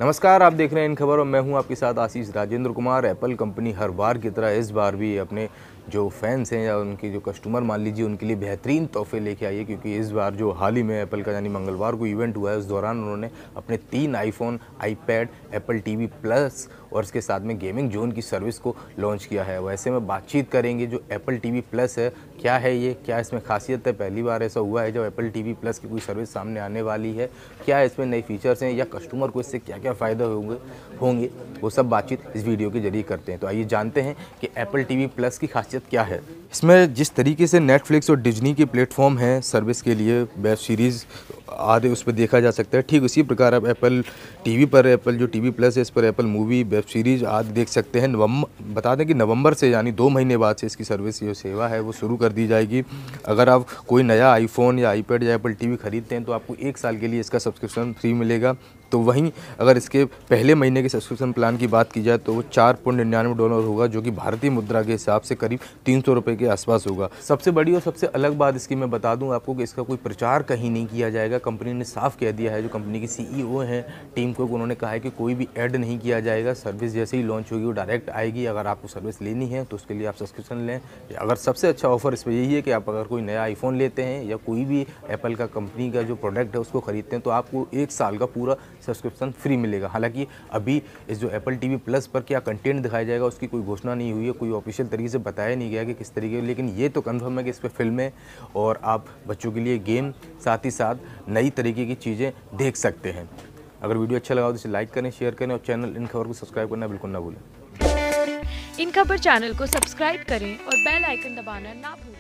नमस्कार, आप देख रहे हैं इन खबर और मैं हूं आपके साथ आशीष राजेंद्र कुमार। एप्पल कंपनी हर बार की तरह इस बार भी अपने जो फैंस हैं या उनके जो कस्टमर मान लीजिए उनके लिए बेहतरीन तोहफे लेके आई है, क्योंकि इस बार जो हाल ही में एप्पल का यानी मंगलवार को इवेंट हुआ है उस दौरान उन्होंने अपने 3 iPhone, iPad, Apple TV plus और इसके साथ में गेमिंग जोन की सर्विस को लॉन्च किया है। वैसे में बातचीत करेंगे जो एप्पल टीवी प्लस है, क्या है ये, क्या इसमें खासियत है, पहली बार ऐसा हुआ है जब एप्पल टीवी प्लस की कोई सर्विस सामने आने वाली है, क्या इसमें नए फीचर्स हैं या कस्टमर को इससे क्या क्या फ़ायदा होंगे वो सब बातचीत इस वीडियो के जरिए करते हैं। तो आइए जानते हैं कि एप्पल टीवी प्लस की खासियत क्या है। इसमें जिस तरीके से नेटफ्लिक्स और डिज्नी के प्लेटफॉर्म हैं सर्विस के लिए, वेब सीरीज़ आदि उस पर देखा जा सकता है, ठीक उसी प्रकार अब एप्पल टीवी पर एप्पल जो टीवी प्लस है इस पर एप्पल मूवी, वेब सीरीज़ आदि देख सकते हैं। बता दें कि नवंबर से यानी 2 महीने बाद से इसकी सर्विस जो सेवा है वो शुरू कर दी जाएगी। अगर आप कोई नया आईफोन या आईपैड या एप्पल टीवी खरीदते हैं तो आपको 1 साल के लिए इसका सब्सक्रिप्शन फ्री मिलेगा। तो वहीं अगर इसके पहले महीने के सब्सक्रिप्शन प्लान की बात की जाए तो वो $4.99 होगा, जो कि भारतीय मुद्रा के हिसाब से करीब 300 रुपये के आसपास होगा। सबसे बड़ी और सबसे अलग बात इसकी मैं बता दूं आपको कि इसका कोई प्रचार कहीं नहीं किया जाएगा। कंपनी ने साफ कह दिया है, जो कंपनी की CEO हैं टीम को, उन्होंने कहा है कि कोई भी ऐड नहीं किया जाएगा। सर्विस जैसे ही लॉन्च होगी वो डायरेक्ट आएगी। अगर आपको सर्विस लेनी है तो उसके लिए आप सब्सक्रिप्शन लें। अगर सबसे अच्छा ऑफर इस पर यही है कि आप अगर कोई नया आईफोन लेते हैं या कोई भी एप्पल का कंपनी का जो प्रोडक्ट है उसको खरीदते हैं तो आपको 1 साल का पूरा सब्सक्रिप्शन फ्री मिलेगा। हालांकि अभी इस जो एप्पल टीवी प्लस पर क्या कंटेंट दिखाया जाएगा उसकी कोई घोषणा नहीं हुई है, कोई ऑफिशियल तरीके से बताया नहीं गया कि किस तरीके, लेकिन ये तो कंफर्म है कि इस पर फिल्में और आप बच्चों के लिए गेम, साथ ही साथ नई तरीके की चीज़ें देख सकते हैं। अगर वीडियो अच्छा लगा तो इसे लाइक करें, शेयर करें और चैनल इन खबर को सब्सक्राइब करना बिल्कुल ना भूलें। इन खबर चैनल को सब्सक्राइब करें और बेल आइकन दबाना ना भूलें।